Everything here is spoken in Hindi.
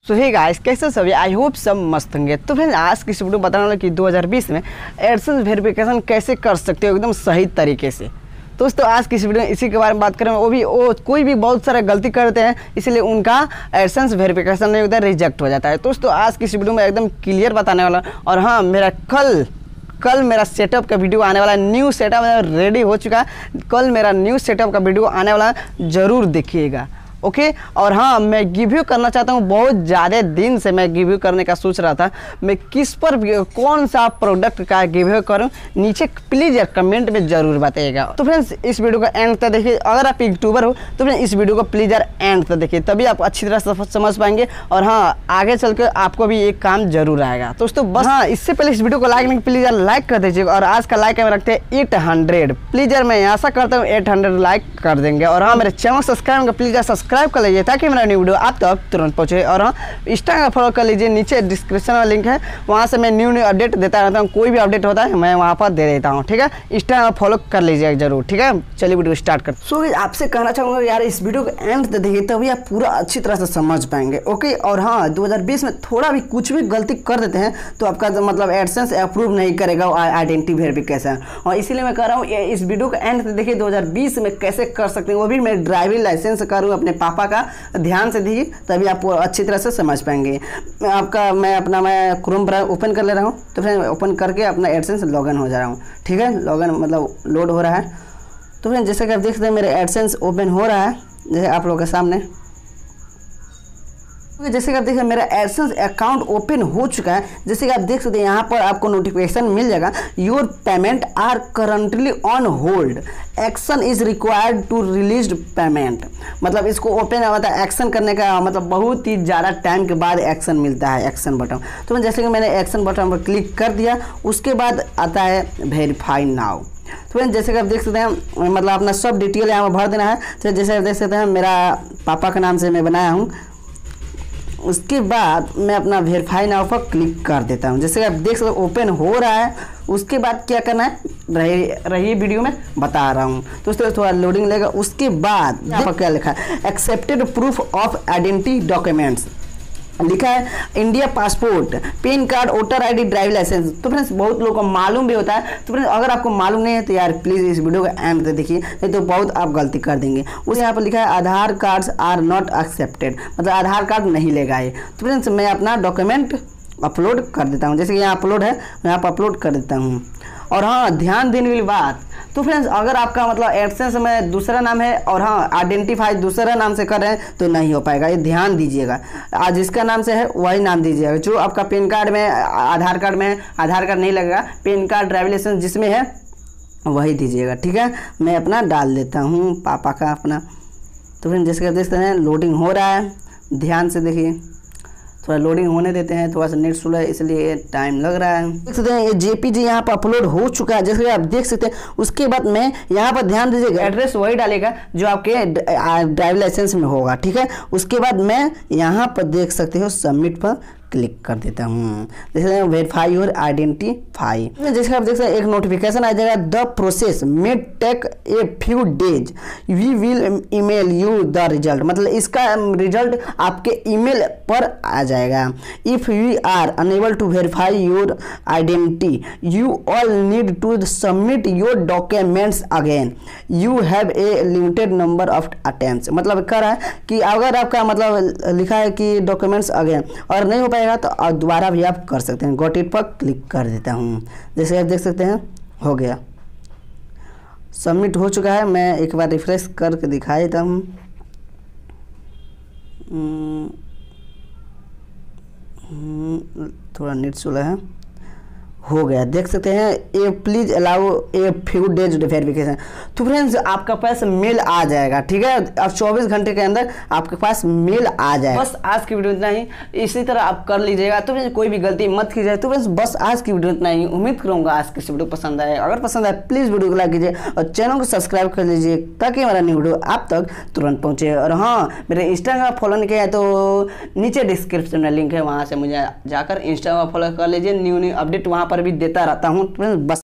सो हे गाइस, कैसे सभी? आई होप सब मस्त होंगे। तो फ्रेंड्स, आज की वीडियो बताने वाला कि 2020 में एडसेंस वेरिफिकेशन कैसे कर सकते हो एकदम सही तरीके से। दोस्तों, आज की इस वीडियो में इसी के बारे में बात करें। वो कोई भी बहुत सारा गलती करते हैं, इसलिए उनका एडसेंस वेरिफिकेशन नहीं होता है, रिजेक्ट हो जाता है। दोस्तों, आज की इस वीडियो में एकदम क्लियर बताने वाला। और हाँ, मेरा कल मेरा सेटअप का वीडियो आने वाला है। न्यू सेटअप रेडी हो चुका है। कल मेरा न्यू सेटअप का वीडियो आने वाला है, ज़रूर देखिएगा। ओके। और हाँ, मैं गिव करना चाहता हूँ। बहुत ज़्यादा दिन से मैं गिव करने का सोच रहा था, मैं किस पर कौन सा प्रोडक्ट का गिव करूँ, नीचे प्लीज़ यार कमेंट में ज़रूर बताइएगा। तो फ्रेंड्स, इस वीडियो का एंड तक देखिए। अगर आप यूट्यूबर हो तो फ्रेंड्स इस वीडियो को प्लीज़ यार एंड तक देखिए, तभी आप अच्छी तरह से समझ पाएंगे। और हाँ, आगे चल के आपको भी एक काम जरूर आएगा। दोस्तों बस हाँ, इससे पहले इस वीडियो को लाइक नहीं, प्लीज़ यार लाइक कर दीजिएगा। और आज का लाइक में रखते हैं 800। प्लीज़ यार मैं आशा करता हूँ 800 लाइक कर देंगे। और हाँ, मेरे चैनल सब्सक्राइब प्लीज़ यार सब्सक्राइब कर लीजिए, ताकि मेरा न्यू वीडियो आप तक तुरंत पहुंचे। और हाँ, इंस्टाग्राम फॉलो कर लीजिए, नीचे डिस्क्रिप्शन में लिंक है, वहां से मैं न्यू अपडेट देता रहता हूँ। कोई भी अपडेट होता है मैं वहां पर दे देता हूँ, ठीक है। इंस्टाग्राम फॉलो कर लीजिए जरूर, ठीक है। चलिए वीडियो स्टार्ट करते हैं। सो आपसे कहना चाहूँगा यार, इस वीडियो को एंड तक देखिए, तभी आप पूरा अच्छी तरह से समझ पाएंगे। ओके। और हाँ, 2020 में थोड़ा भी कुछ भी गलती कर देते हैं तो आपका मतलब एडसेंस अप्रूव नहीं करेगा आइडेंटिटी वेरिफिकेशन। और इसीलिए मैं कह रहा हूँ इस वीडियो को एंड तक देखिए, 2020 में कैसे कर सकते हैं, वो भी मैं ड्राइविंग लाइसेंस करूँ अपने पापा का। ध्यान से देखिए, तभी आप अच्छी तरह से समझ पाएंगे। मैं क्रोम ब्राउज़र ओपन कर ले रहा हूँ। तो फ्रेंड ओपन करके अपना एडसेंस लॉगिन हो जा रहा हूँ, ठीक है। लॉगिन मतलब लोड हो रहा है। तो फ्रेंड जैसे कि आप देख सकते हैं, मेरे एडसेंस ओपन हो रहा है, जैसे आप लोगों के सामने। जैसे कि आप देखिए, मेरा एडसेंस अकाउंट ओपन हो चुका है। जैसे कि आप देख सकते हैं, यहाँ पर आपको नोटिफिकेशन मिल जाएगा, your payment are currently on hold, action is required to release payment. मतलब इसको ओपन मतलब एक्शन करने का मतलब बहुत ही ज़्यादा टाइम के बाद एक्शन मिलता है, एक्शन बटन। तो जैसे कि मैंने एक्शन बटन पर क्लिक कर दिया, उसके बाद आता है वेरीफाई नाउ। तो फ्रेंड जैसे कि आप देख सकते हैं, मतलब अपना सब डिटेल यहाँ पर भर देना है। तो जैसे आप देख सकते हैं, मेरा पापा के नाम से मैं बनाया हूँ। उसके बाद मैं अपना वेरीफाई नाउ पर क्लिक कर देता हूँ। जैसे आप देख सकते हो ओपन हो रहा है। उसके बाद क्या करना है रही वीडियो में बता रहा हूँ। तो उसके थोड़ा लोडिंग लेगा। उसके बाद यहाँ पर क्या लिखा है, accepted proof of identity documents लिखा है, India passport, PAN card, voter ID, driving licence. तो फ्रेंड्स बहुत लोगों को मालूम भी होता है। तो फ्रेंड्स अगर आपको मालूम नहीं है तो यार प्लीज़ इस वीडियो का एंड तक देखिए, नहीं तो बहुत आप गलती कर देंगे। उसे यहाँ पर लिखा है, Aadhaar cards are not accepted, मतलब आधार कार्ड नहीं लेगा ये। तो फ्रेंड्स मैं अपना डॉक्यूमेंट अपलोड कर देता हूँ। जैसे कि यहाँ अपलोड है, मैं यहाँ पर अपलोड कर देता हूँ। और हाँ, ध्यान देने वाली बात, तो फ्रेंड्स अगर आपका मतलब एडसेंस में दूसरा नाम है और हाँ आइडेंटिफाई दूसरा नाम से कर रहे हैं तो नहीं हो पाएगा, ये ध्यान दीजिएगा। आज जिसका नाम से है वही नाम दीजिएगा। जो आपका पैन कार्ड में, आधार कार्ड में आधार कार्ड नहीं लगेगा, पैन कार्ड, ड्राइविंग लाइसेंस जिसमें है वही दीजिएगा, ठीक है। मैं अपना डाल देता हूँ पापा का अपना। तो फ्रेंड्स जैसे कि देख सकते हैं, लोडिंग हो रहा है, ध्यान से देखिए। थोड़ा लोडिंग होने देते हैं, थोड़ा सा नेट स्लो है इसलिए टाइम लग रहा है। देख सकते हैं ये जेपीजी यहाँ पर अपलोड हो चुका है, जैसे आप देख सकते हैं। उसके बाद मैं यहाँ पर ध्यान दीजिएगा, एड्रेस वही डालेगा जो आपके ड्राइविंग लाइसेंस में होगा, ठीक है। उसके बाद मैं यहाँ पर देख सकते हो सबमिट पर क्लिक कर देता हूँ। जैसे वेरीफाई योर आइडेंटिफाई, जैसे आप देख सकते हैं एक नोटिफिकेशन आ जाएगा, the process may take a few days, we will email you the result. मतलब इसका रिजल्ट आपके ईमेल पर आ जाएगा। If you are unable to verify your identity, you all need to submit your documents again, you have a limited number of attempts. मतलब कह रहा है कि अगर आपका मतलब लिखा है कि डॉक्यूमेंट्स अगेन और नहीं हो पाएगा तो दोबारा भी आप कर सकते हैं। गॉट इट पर क्लिक कर देता हूँ। जैसे आप देख सकते हैं हो गया, सबमिट हो चुका है। मैं एक बार रिफ्रेश करके दिखा देता हूँ। थोड़ा नेट स्लो है, हो गया। देख सकते हैं a please allow a few days verification. तो फ्रेंड्स आपका पास मेल आ जाएगा, ठीक है। अब 24 घंटे के अंदर आपके पास मेल आ जाएगा। बस आज की वीडियो इतना ही, इसी तरह आप कर लीजिएगा। तो फ्रेंड्स कोई भी गलती मत कीजिए। तो फ्रेंड्स बस आज की वीडियो इतना ही। उम्मीद करूँगा आज की वीडियो पसंद आए। अगर पसंद आए प्लीज़ वीडियो को लाइक कीजिए और चैनल को सब्सक्राइब कर लीजिए, ताकि हमारा न्यू वीडियो आप तक तुरंत पहुँचे। और हाँ, मेरे इंस्टाग्राम फॉलो नहीं किया है तो नीचे डिस्क्रिप्शन में लिंक है, वहाँ से मुझे जाकर इंस्टाग्राम फॉलो कर लीजिए। न्यू अपडेट वहाँ पर भी देता रहता हूँ। बस